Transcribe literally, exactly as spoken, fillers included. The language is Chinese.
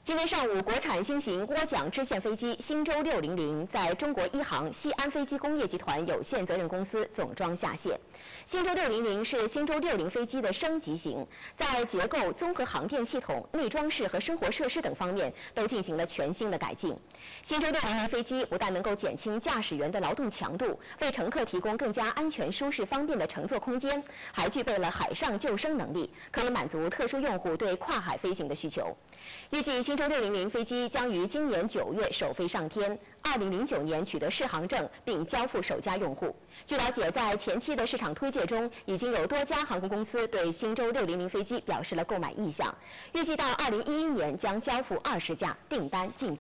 今天上午，国产新型涡桨支线飞机星舟六零零在中国一航西安飞机工业集团有限责任公司总装下线。星舟六零零是星舟六零飞机的升级型，在结构、综合航电系统、内装饰和生活设施等方面都进行了全新的改进。星舟六零零飞机不但能够减轻驾驶员的劳动强度，为乘客提供更加安全、舒适、方便的乘坐空间，还具备了海上救生能力，可以满足特殊用户对跨海飞行的需求。预计星舟六零零飞机将于今年九月首飞上天，二零零九年取得适航证并交付首家用户。据了解，在前期的市场推介中，已经有多家航空公司对星舟六零零飞机表示了购买意向，预计到二零一一年将交付二十架，订单进。